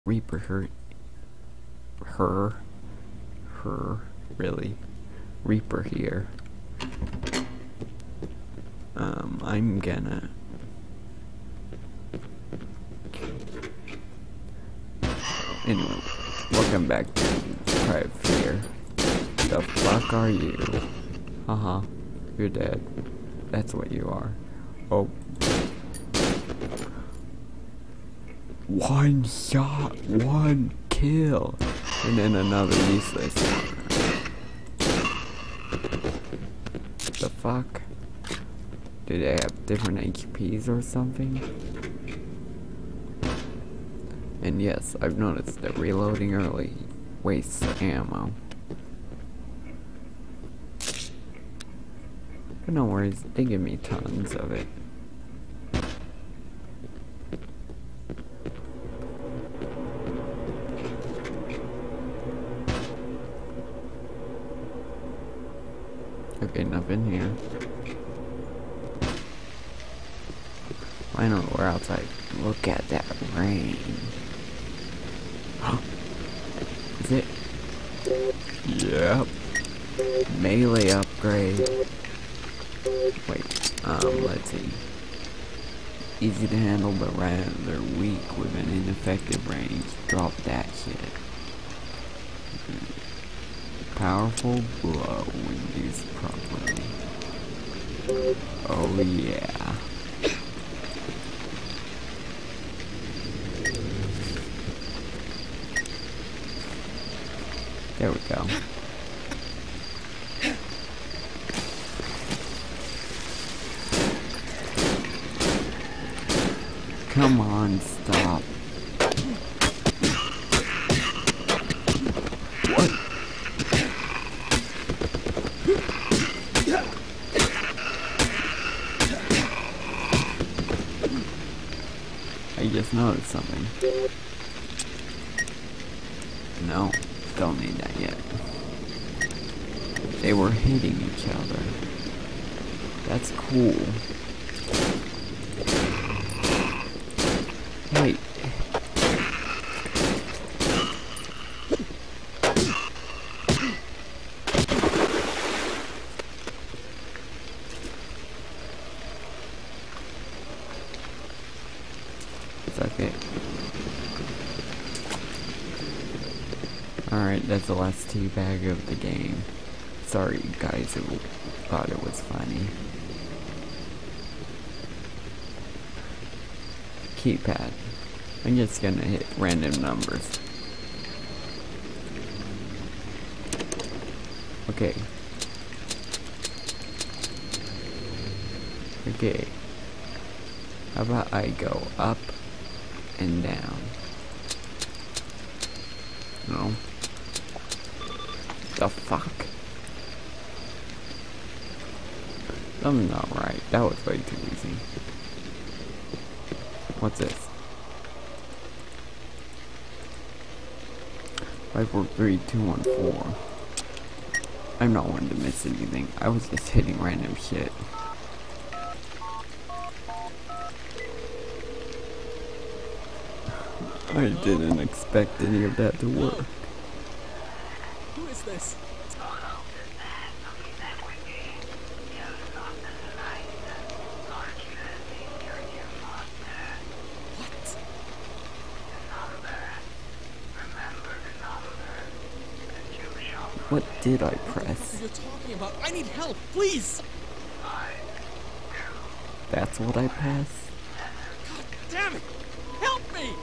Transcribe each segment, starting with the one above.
Reaper her, really. Reaper here. I'm gonna... Anyway, welcome back to Private Fear. The fuck are you? Haha, you're dead. That's what you are. Oh. One shot, one kill, and then another useless one. The fuck? Do they have different HPs or something? And yes, I've noticed that reloading early wastes ammo. But no worries, they give me tons of it. Okay, nothing here. Finally, we're outside. Look at that rain. Is it? Yep. Melee upgrade. Wait, let's see. Easy to handle, but rather weak with an ineffective range. Drop that shit. Powerful blow when used properly. Oh yeah. There we go. Come on, stop. What? I just noticed something. No, don't need that yet. They were hitting each other. That's cool. Wait. Suck it. Alright, that's the last teabag of the game. Sorry guys who thought it was funny. Keypad. I'm just gonna hit random numbers. Okay. Okay. How about I go up and down? No. The fuck? Something's not right. That was way too easy. What's this? 543214. I'm not one to miss anything. I was just hitting random shit. I didn't expect any of that to work. Who is this? What did I press? What are you talking about? I need help, please! That's what I pressed? God damn it! Help me!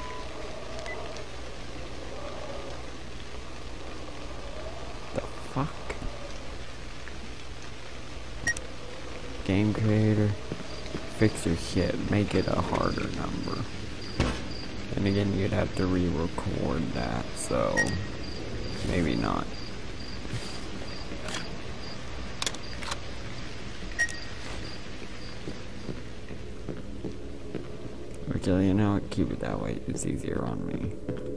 The fuck? Game creator, fix your shit, make it a harder number. And again, you'd have to re-record that, so maybe not. Actually, you know, keep it that way, it's easier on me.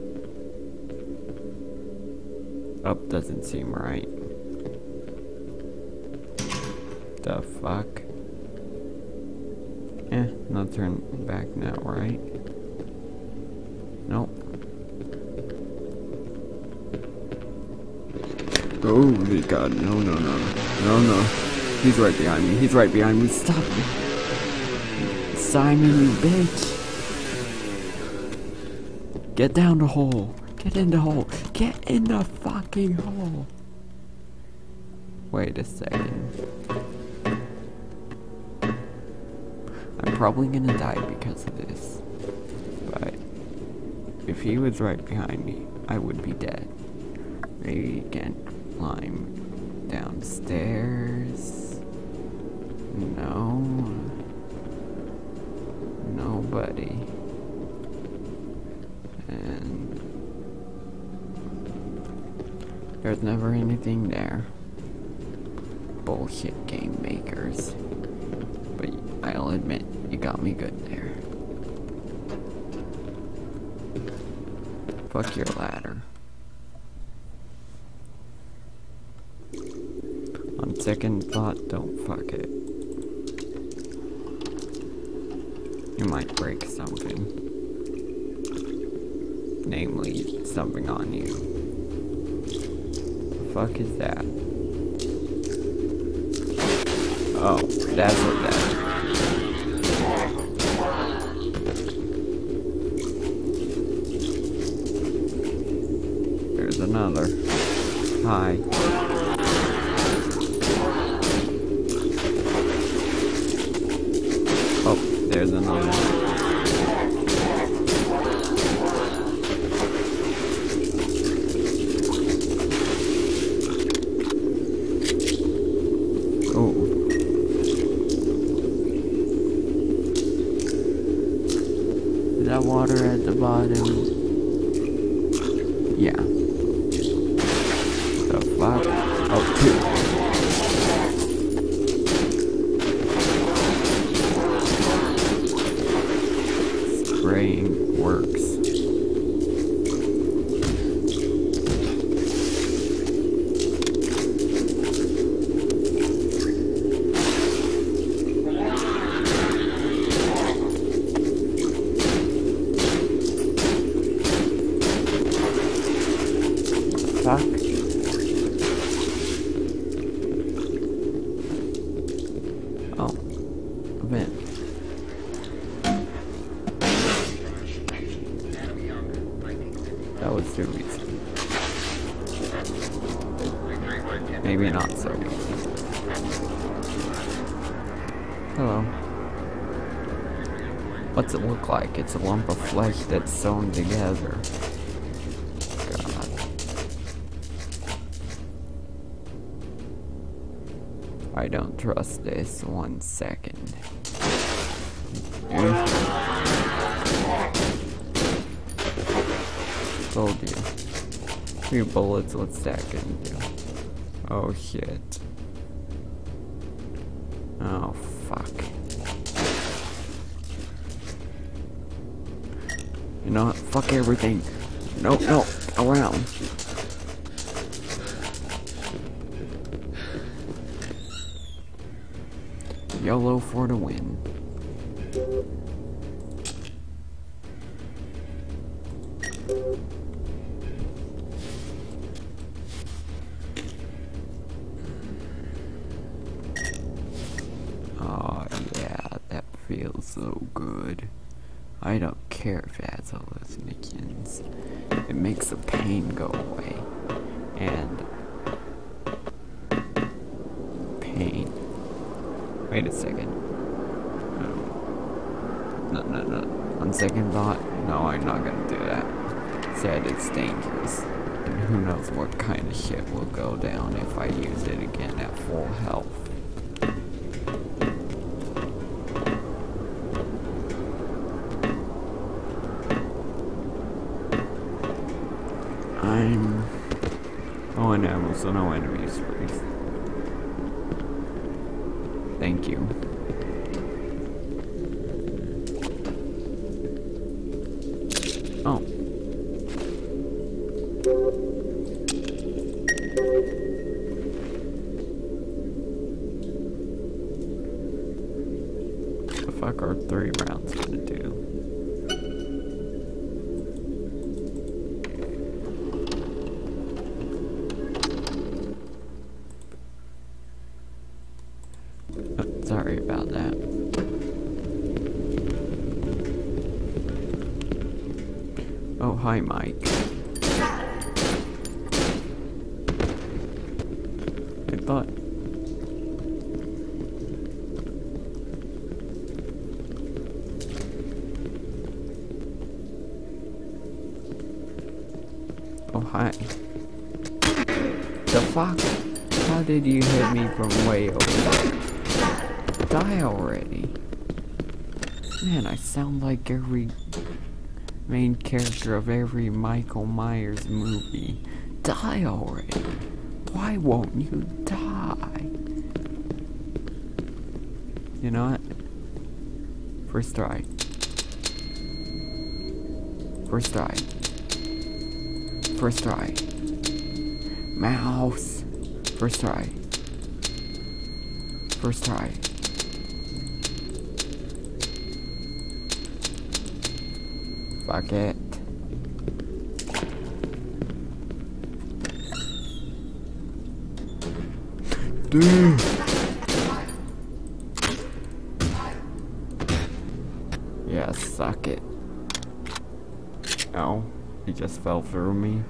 Up doesn't seem right. The fuck? No turn back now, right? Nope. Holy God, no, no, no, no, no. He's right behind me, he's right behind me, stop me. Simon, you bitch. Get down the hole. Get in the hole. Get in the fucking hole. Wait a second. I'm probably gonna die because of this. But if he was right behind me, I would be dead. Maybe he can climb downstairs. No. Nobody. And there's never anything there. Bullshit game makers. But I'll admit, you got me good there. Fuck your ladder. On second thought, don't fuck it. You might break something. Namely, something on you. The fuck is that? Oh, that's what that is. There's another. Hi. Oh, there's another. Oh. Is that water at the bottom? Yeah. The fuck? Oh, two. Spraying works. Fuck. Oh, a vent. That was too easy. Maybe not so easy. Hello. What's it look like? It's a lump of flesh that's sewn together. God. I don't trust this 1 second. Told you. 3 bullets, what's that gonna do? Oh shit. Oh fuck. You know what? Fuck everything. No, no, around. YOLO for the win. Oh yeah, that feels so good. I don't care if it has hallucinations. It makes the pain go away. And pain. Wait a second. No. On second thought, no, I'm not gonna do that. Said it's dangerous. And who knows what kind of shit will go down if I use it again at full health. I'm... Oh, and ammo, so no enemies, please. Thank you. Oh. What the fuck are 3 rounds gonna do? Sorry about that. Oh, hi, Mike. I thought... Oh, hi. The fuck? How did you hit me from way over there? Die already. Man, I sound like every main character of every Michael Myers movie. Die already. Why won't you die? You know what? First try. First try. First try. Mouse. First try. First try. Fuck it. Dude. Yeah, suck it. Oh, he just fell through me.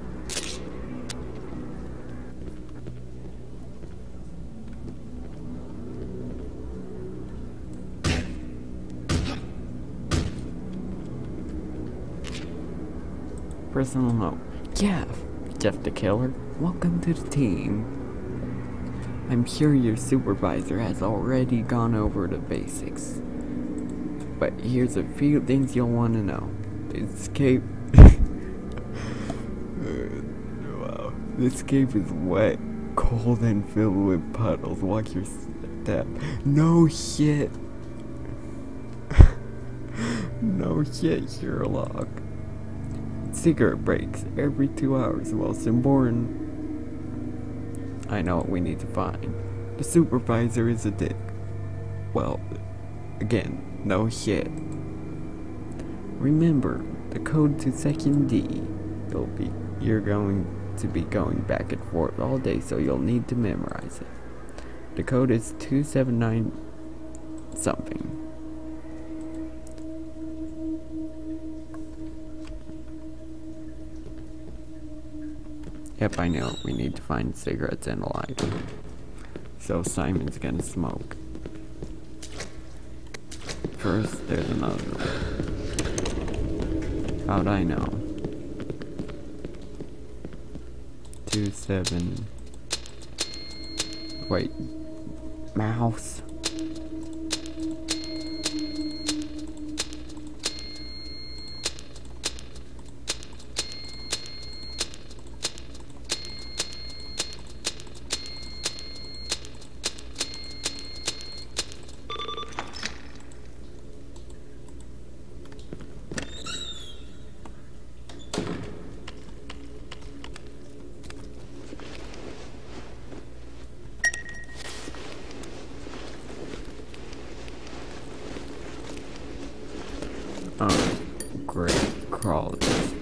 Personal note. Yeah, Jeff the Killer, welcome to the team. I'm sure your supervisor has already gone over the basics. But here's a few things you'll want to know. This cave... wow. This cave is wet, cold, and filled with puddles. Watch your step. No shit. No shit, Sherlock. Cigarette breaks every 2 hours. Most important. I know what we need to find. The supervisor is a dick. Well, again, no shit. Remember, the code to Section D. You're going to be going back and forth all day, so you'll need to memorize it. The code is 279 something. Yep, I know. We need to find cigarettes and a lighter. So Simon's gonna smoke. First, there's another one. How'd I know? 27. Wait. Mouse. Oh, great crawlers.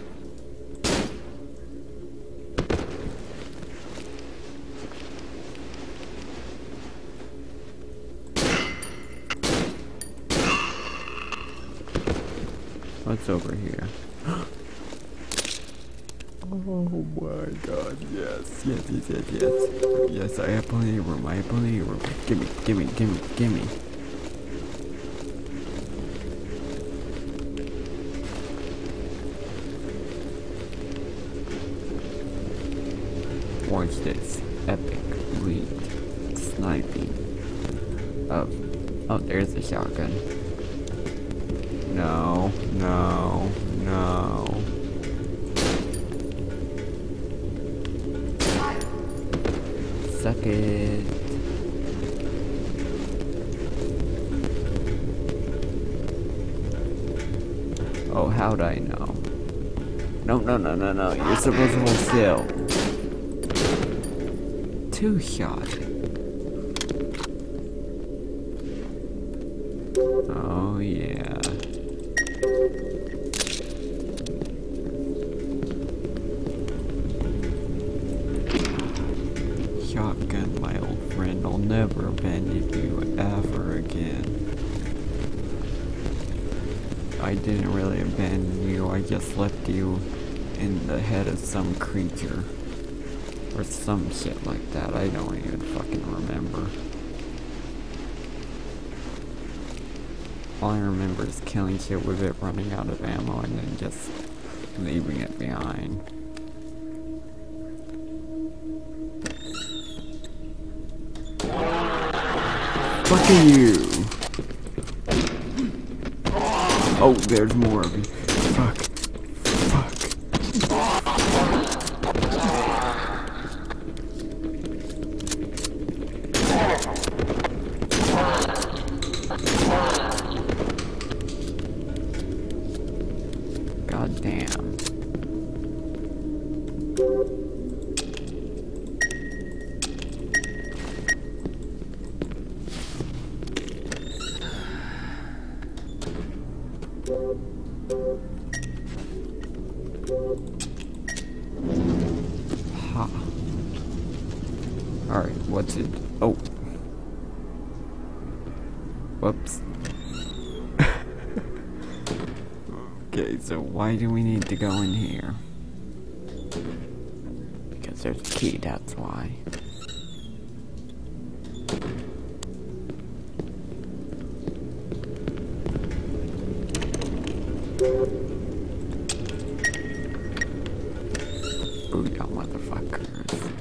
What's over here? Oh my god, yes. Yes, I have plenty of room, Gimme. Watch this. Epic read. Sniping. Oh, there's a shotgun. No. Suck it. Oh, how'd I know? No. You're supposed to hold still. 2 shot. Oh yeah. Shotgun, my old friend. I'll never abandon you ever I didn't really abandon you, I just left you in the head of some creature. Or some shit like that, I don't even fucking remember. All I remember is killing shit with it, running out of ammo, and then just leaving it behind. Fuck you! Oh, there's more of you. Fuck. Fuck. God damn. Ha. Alright, what's it? Oh. Whoops. Okay, so why do we need to go in here? Because there's a key, that's why. Booyah, motherfuckers.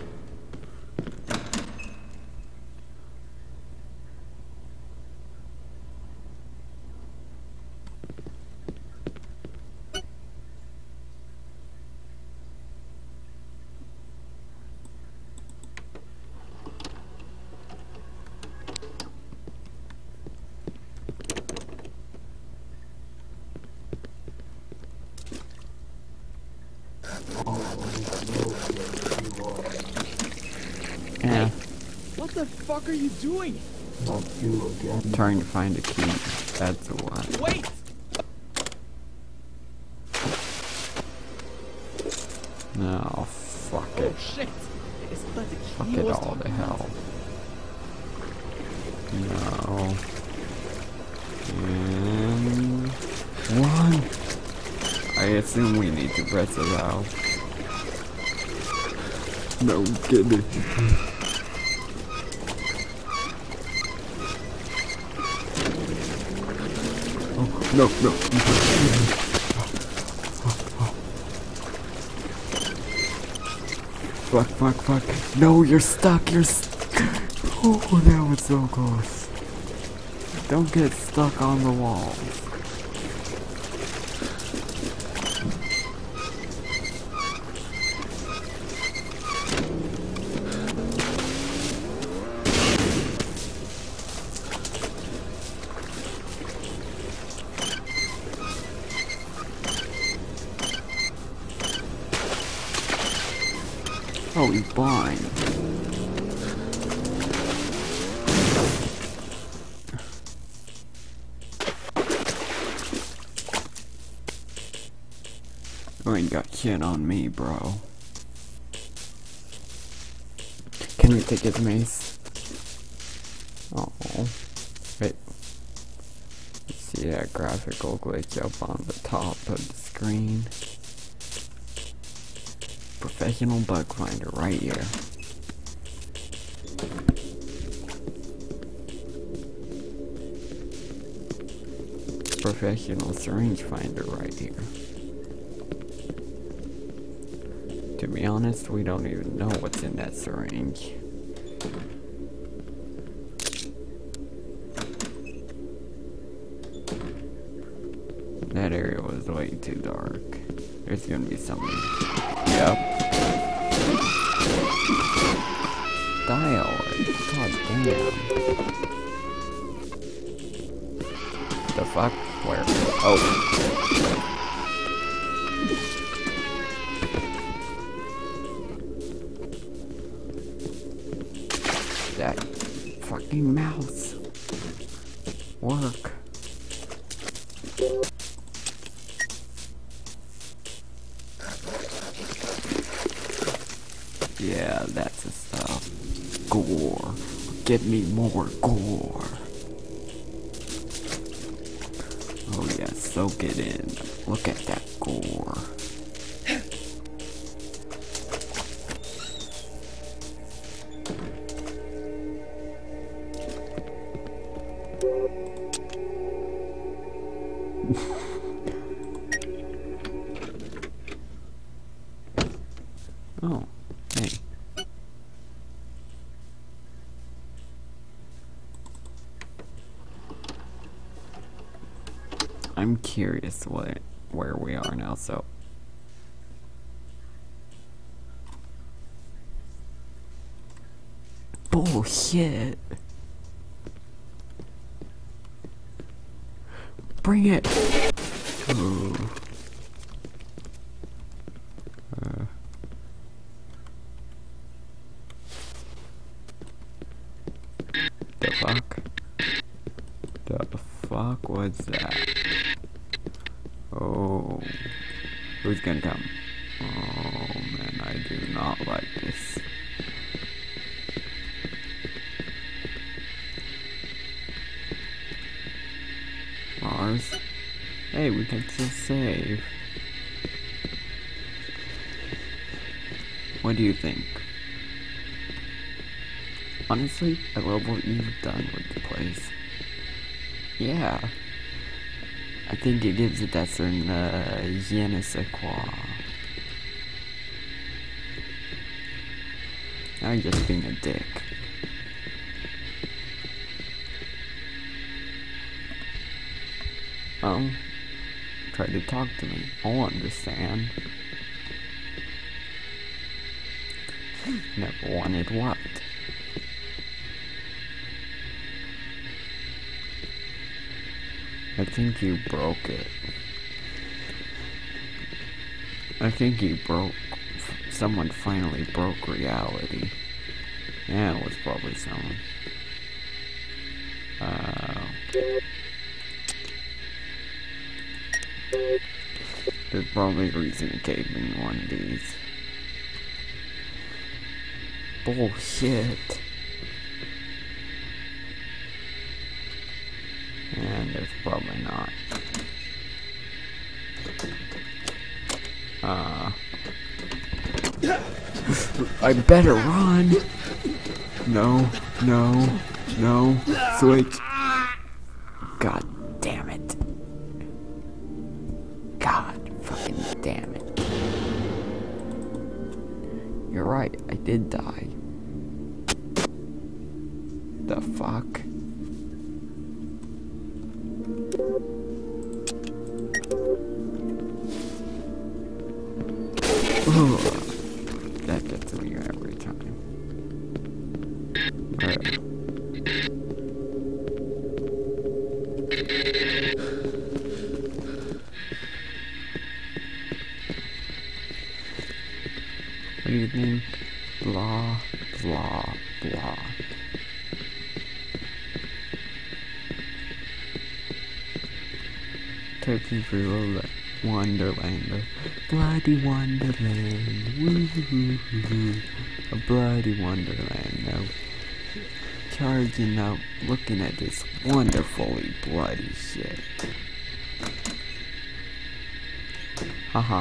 Yeah. What the fuck are you doing? Trying to find a key. That's what. Wait! No, fuck Oh it. shit! Is that the key Fuck I it was all talking to about? hell. No. And one. I assume we need to press it out. No kidding. Oh, no, no. Fuck, fuck, fuck. No, you're stuck, Oh, that was so close. Don't get stuck on the walls. Oh, he's blind. You ain't got shit on me, bro. Can we take his mace? Oh, wait. You see that graphical glitch up on the top of the screen? Professional bug finder right here. Professional syringe finder right here. To be honest, we don't even know what's in that syringe. That area was way too dark. There's gonna be something. Yep. Dial. God damn. The fuck? Where? Oh. That fucking mouse. Work. Yeah, that's the stuff. Gore. Get me more gore. Oh yes. soak it in. Look at that gore. Oh, hey. I'm curious where we are now, so. Bullshit. Bring it. Ooh. The fuck? The fuck was that? Oh, who's gonna come? Oh man, I do not like this. Mars? Hey, we can still save. What do you think? Honestly, I love what you've done with the place. Yeah. I think it gives it that certain, je ne sais quoi. Now you're just being a dick. Try to talk to me. I'll understand. Never wanted what? I think you broke it. I think you broke. Someone finally broke reality. Yeah, it was probably someone. There's probably a reason it gave me one of these. Bullshit. And there's probably not. I better run. No, no, no. Switch. God damn it. God fucking damn it. You're right, I did die. The fuck? That gets me every time. What do you think? Blah, blah, blah. Turkey for Wonderland, bloody Wonderland, woo-hoo-hoo-hoo, a bloody Wonderland, now charging up, looking at this wonderfully bloody shit. Haha.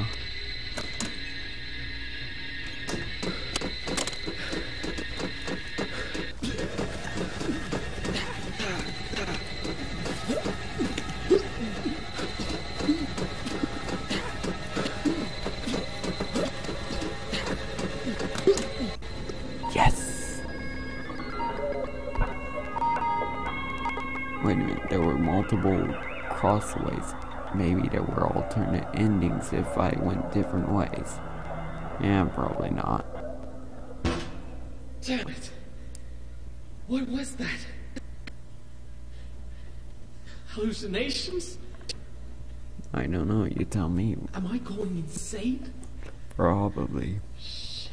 Yes! Wait a minute, there were multiple crossways. Maybe there were alternate endings if I went different ways. Yeah, probably not. Damn it. What was that? Hallucinations? I don't know, you tell me. Am I going insane? Probably. Shit.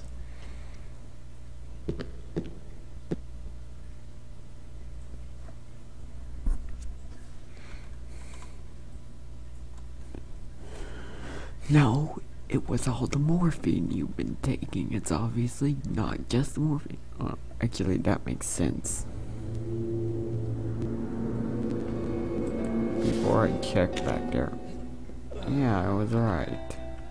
No, it was all the morphine you've been taking. It's obviously not just morphine. Actually, that makes sense. People before I checked back there. Yeah, I was right.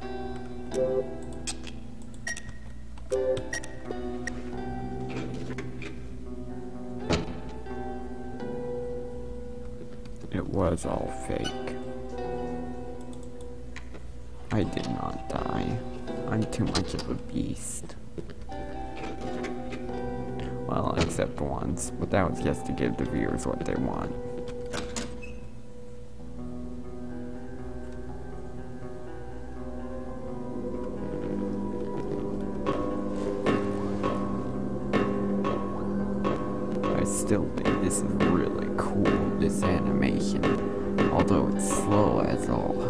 It was all fake. I did not die. I'm too much of a beast. Well, except once, but that was just to give the viewers what they want. I still think this is really cool, this animation. Although it's slow as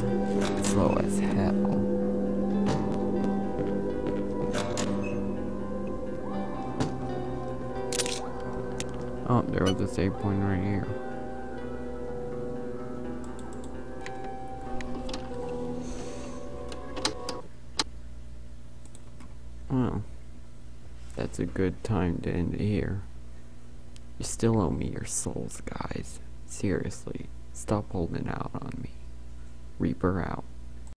hell. Oh, there was a save point right here. Well, that's a good time to end it here. You still owe me your souls, guys. Seriously, stop holding out on me. Reaper out.